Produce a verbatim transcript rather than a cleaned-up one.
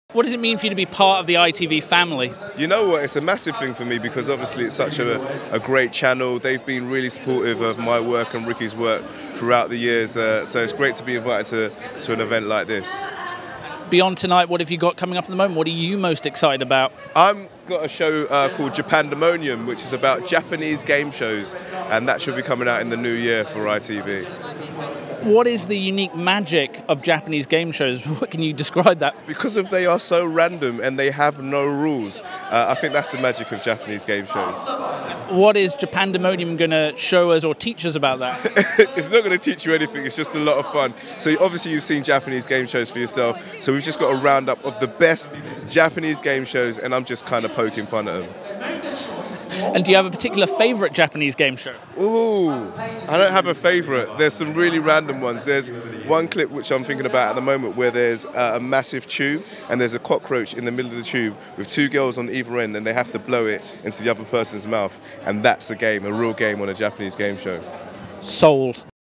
What does it mean for you to be part of the I T V family? You know what, it's a massive thing for me because obviously it's such a, a great channel. They've been really supportive of my work and Ricky's work throughout the years, uh, so it's great to be invited to, to an event like this. Beyond tonight, what have you got coming up at the moment? What are you most excited about? I've got a show uh, called Japandemonium, which is about Japanese game shows, and that should be coming out in the new year for I T V. What is the unique magic of Japanese game shows? What can you describe that? Because of they are so random and they have no rules, uh, I think that's the magic of Japanese game shows. What is Japandemonium going to show us or teach us about that? It's not going to teach you anything, it's just a lot of fun. So obviously you've seen Japanese game shows for yourself, so we've just got a roundup of the best Japanese game shows and I'm just kind of poking fun at them. And do you have a particular favourite Japanese game show? Ooh, I don't have a favourite. There's some really random ones. There's one clip which I'm thinking about at the moment where there's a massive tube and there's a cockroach in the middle of the tube with two girls on either end and they have to blow it into the other person's mouth. And that's a game, a real game on a Japanese game show. Sold.